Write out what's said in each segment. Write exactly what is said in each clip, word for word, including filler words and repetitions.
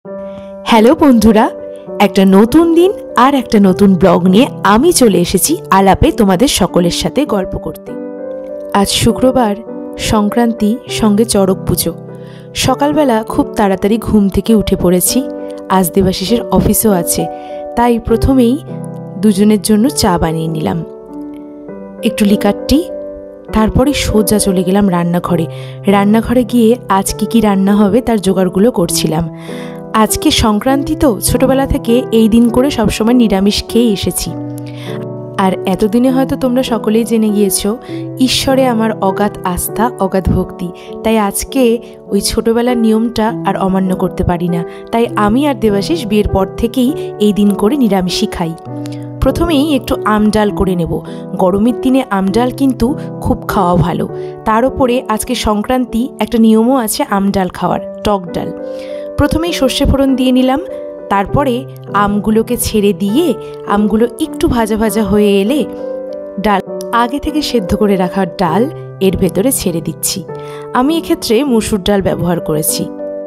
Hello বন্ধুরা, একটা নতুন দিন আর একটা নতুন ব্লগ নিয়ে আমি চলে এসেছি আলাপে তোমাদের সকলের সাথে গল্প করতে। আজ শুক্রবার, সংক্রান্তি, সঙ্গে চড়ক পুজো। সকালবেলা খুব তাড়াতাড়ি ঘুম থেকে উঠে পড়েছি। আজ দেবাশিসের অফিসও আছে, তাই প্রথমেই দুজনের জন্য চা বানিয়ে নিলাম, একটু লিকার টি। তারপরে সোজা চলে গেলাম রান্নাঘরে। রান্নাঘরে গিয়ে আজ কী কী রান্না হবে তার জোগাড়গুলো করছিলাম। আজকে সংক্রান্তি, তো ছোটবেলা থেকে এই দিন করে সবসময় নিরামিষ খেয়ে এসেছি। আর এতদিনে হয়তো তোমরা সকলেই জেনে গিয়েছো ঈশ্বরে আমার অগাধ আস্থা, অগাধ ভক্তি। তাই আজকে ওই ছোটবেলার নিয়মটা আর অমান্য করতে পারি না। তাই আমি আর দেবাশিস বিয়ের পর থেকেই এই দিন করে নিরামিষই খাই। প্রথমেই একটু আম ডাল করে নেব। গরমের দিনে আম ডাল কিন্তু খুব খাওয়া ভালো। তার উপরে আজকে সংক্রান্তি, একটা নিয়মও আছে আম ডাল খাওয়ার, টক ডাল। প্রথমেই সর্ষে ফোড়ন দিয়ে নিলাম, তারপরে আমগুলোকে ছেড়ে দিয়ে আমগুলো একটু ভাজা ভাজা হয়ে এলে ডাল, আগে থেকে সেদ্ধ করে রাখা ডাল এর ভেতরে ছেড়ে দিচ্ছি। আমি এক্ষেত্রে মসুর ডাল ব্যবহার করেছি।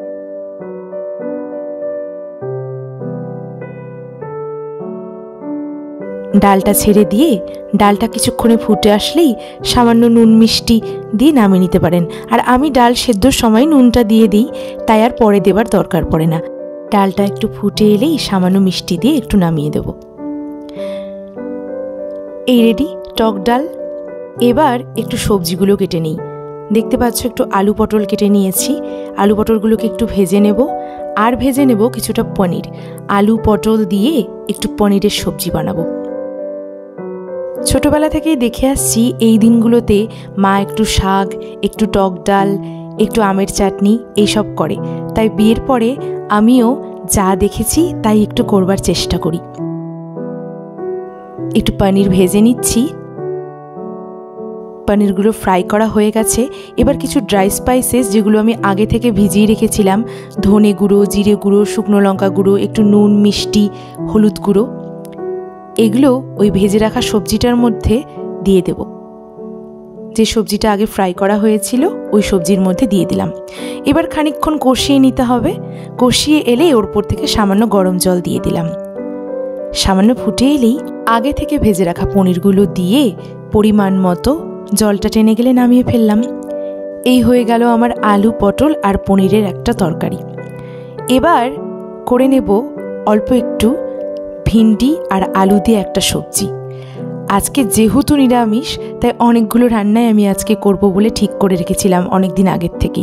ডালটা ছেড়ে দিয়ে ডালটা কিছুক্ষণে ফুটে আসলেই সামান্য নুন মিষ্টি দিয়ে নামিয়ে নিতে পারেন। আর আমি ডাল সেদ্ধর সময় নুনটা দিয়ে দিই, তাই আর পরে দেবার দরকার পড়ে না। ডালটা একটু ফুটে এলেই সামান্য মিষ্টি দিয়ে একটু নামিয়ে দেব। এই রেডি টক ডাল। এবার একটু সবজিগুলো কেটে নিই। দেখতে পাচ্ছ একটু আলু পটল কেটে নিয়েছি। আলু পটলগুলোকে একটু ভেজে নেব, আর ভেজে নেব কিছুটা পনির। আলু পটল দিয়ে একটু পনিরের সবজি বানাবো। ছোটবেলা থেকেই দেখে আসছি এই দিনগুলোতে মা একটু শাক, একটু টক ডাল, একটু আমের চাটনি এইসব করে। তাই বিয়ের পরে আমিও যা দেখেছি তাই একটু করবার চেষ্টা করি। একটু পনির ভেজে নিচ্ছি। পনিরগুলো ফ্রাই করা হয়ে গেছে। এবার কিছু ড্রাই স্পাইসেস, যেগুলো আমি আগে থেকে ভিজিয়ে রেখেছিলাম, ধনে গুঁড়ো, জিরে গুঁড়ো, শুকনো লঙ্কা গুঁড়ো, একটু নুন, মিষ্টি, হলুদ গুঁড়ো, এগুলো ওই ভেজে রাখা সবজিটার মধ্যে দিয়ে দেব। যে সবজিটা আগে ফ্রাই করা হয়েছিল ওই সবজির মধ্যে দিয়ে দিলাম। এবার খানিকক্ষণ কষিয়ে নিতে হবে। কষিয়ে এলে ওর উপর থেকে সামান্য গরম জল দিয়ে দিলাম। সামান্য ফুটে এলেই আগে থেকে ভেজে রাখা পনিরগুলো দিয়ে পরিমাণ মতো জলটা টেনে গেলে নামিয়ে ফেললাম। এই হয়ে গেল আমার আলু পটল আর পনিরের একটা তরকারি। এবার করে নেব অল্প একটু ভিন্ডি আর আলু দিয়ে একটা সবজি। আজকে যেহেতু নিরামিষ, তাই অনেকগুলো রান্নাই আমি আজকে করব বলে ঠিক করে রেখেছিলাম অনেক দিন আগের থেকেই।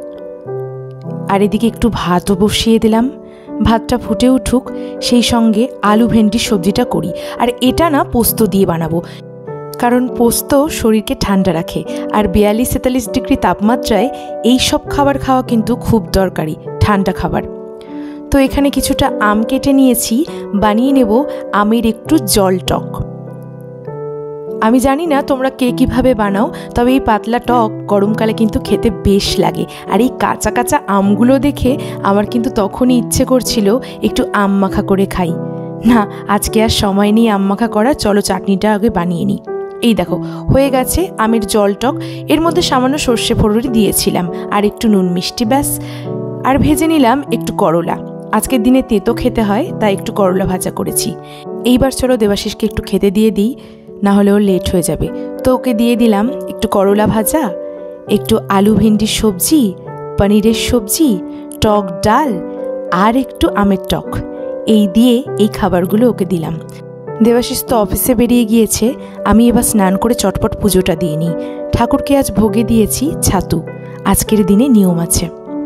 আর এদিকে একটু ভাতও বসিয়ে দিলাম। ভাতটা ফুটে উঠুক, সেই সঙ্গে আলু ভেন্ডির সবজিটা করি। আর এটা না পোস্ত দিয়ে বানাবো, কারণ পোস্ত শরীরকে ঠান্ডা রাখে। আর বিয়াল্লিশ তেতাল্লিশ ডিগ্রি তাপমাত্রায় এই সব খাবার খাওয়া কিন্তু খুব দরকারি, ঠান্ডা খাবার। তো এখানে কিছুটা আম কেটে নিয়েছি, বানিয়ে নেব আমের একটু জল টক। আমি জানি না তোমরা কে কীভাবে বানাও, তবে এই পাতলা টক গরমকালে কিন্তু খেতে বেশ লাগে। আর এই কাঁচা কাঁচা আমগুলো দেখে আমার কিন্তু তখনই ইচ্ছে করছিল একটু আম মাখা করে খাই। না, আজকে আর সময় নেই আম মাখা করা, চলো চাটনিটা আগে বানিয়ে নিই। এই দেখো হয়ে গেছে আমের জল টক। এর মধ্যে সামান্য সর্ষে ফোড়ন দিয়েছিলাম আর একটু নুন মিষ্টি, ব্যাস। আর ভেজে নিলাম একটু করলা। আজকের দিনে তেতো খেতে হয়, তাই একটু করলা ভাজা করেছি। এইবার চলো দেবাশিসকে একটু খেতে দিয়ে দিই, না হলে ওর লেট হয়ে যাবে। তো ওকে দিয়ে দিলাম একটু করলা ভাজা, একটু আলু ভেন্ডির সবজি, পনিরের সবজি, টক ডাল আর একটু আমের টক। এই দিয়ে এই খাবারগুলো ওকে দিলাম। দেবাশিস তো অফিসে বেরিয়ে গিয়েছে। আমি এবার স্নান করে চটপট পুজোটা দিয়ে নিই। ঠাকুরকে আজ ভোগে দিয়েছি ছাতু। আজকের দিনে নিয়ম আছে।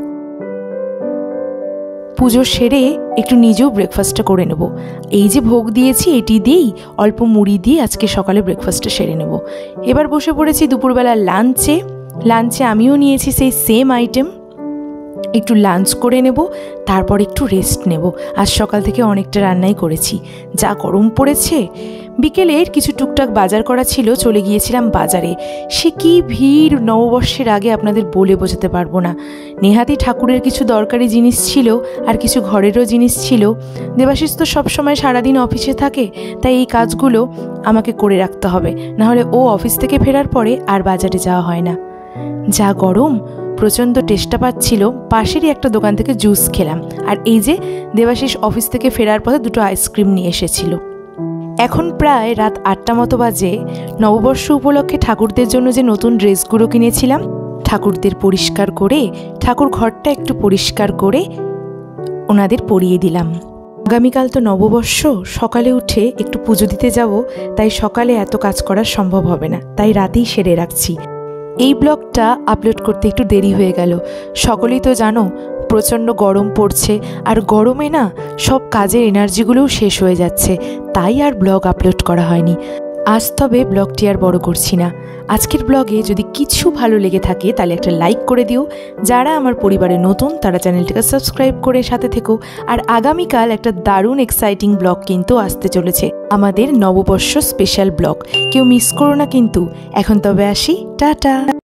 পুজো সেরে একটু নিজেও ব্রেকফাস্টটা করে নেব। এই যে ভোগ দিয়েছি এটি দিয়েই অল্প মুড়ি দিয়ে আজকে সকালে ব্রেকফাস্টটা সেরে নেব। এবার বসে পড়েছি দুপুরবেলা লাঞ্চে। লাঞ্চে আমিও নিয়েছি সেই সেম আইটেম। একটু লাঞ্চ করে নেব, তারপর একটু রেস্ট নেব। আজ সকাল থেকে অনেকটা রান্নাই করেছি, যা গরম পড়েছে। বিকেলের কিছু টুকটাক বাজার করা ছিল, চলে গিয়েছিলাম বাজারে। সে কি ভিড়, নববর্ষের আগে আপনাদের বলে বোঝাতে পারবো না। নেহাতি ঠাকুরের কিছু দরকারি জিনিস ছিল, আর কিছু ঘরেরও জিনিস ছিল। দেবাশিস তো সবসময় সারাদিন অফিসে থাকে, তাই এই কাজগুলো আমাকে করে রাখতে হবে, নাহলে ও অফিস থেকে ফেরার পরে আর বাজারে যাওয়া হয় না। যা গরম, প্রচণ্ড টেস্টটা পাচ্ছিল, পাশেরই একটা দোকান থেকে জুস খেলাম। আর এই যে দেবাশিস অফিস থেকে ফেরার পথে দুটো আইসক্রিম নিয়ে এসেছিল। এখন প্রায় রাত আটটা মতো বাজে। নববর্ষ উপলক্ষে ঠাকুরদের জন্য যে নতুন ড্রেসগুলো কিনেছিলাম, ঠাকুরদের পরিষ্কার করে ঠাকুর ঘরটা একটু পরিষ্কার করে ওনাদের পরিয়ে দিলাম। আগামীকাল তো নববর্ষ, সকালে উঠে একটু পুজো দিতে যাব, তাই সকালে এত কাজ করা সম্ভব হবে না, তাই রাতেই সেরে রাখছি। এই ব্লগটা আপলোড করতে একটু দেরি হয়ে গেল। সকলেই তো জানো প্রচণ্ড গরম পড়ছে, আর গরমে না সব কাজের এনার্জিগুলোও শেষ হয়ে যাচ্ছে, তাই আর ব্লগ আপলোড করা হয়নি। আজ তবে ব্লগটি আর বড় করছি না। আজকের ব্লগে যদি কিছু ভালো লেগে থাকে তাহলে একটা লাইক করে দিও। যারা আমার পরিবারে নতুন তারা চ্যানেলটাকে সাবস্ক্রাইব করে সাথে থেকো। আর আগামীকাল একটা দারুণ এক্সাইটিং ব্লগ কিন্তু আসতে চলেছে, আমাদের নববর্ষ স্পেশাল ব্লগ। কেউ মিস করো না কিন্তু। এখন তবে আসি, টাটা।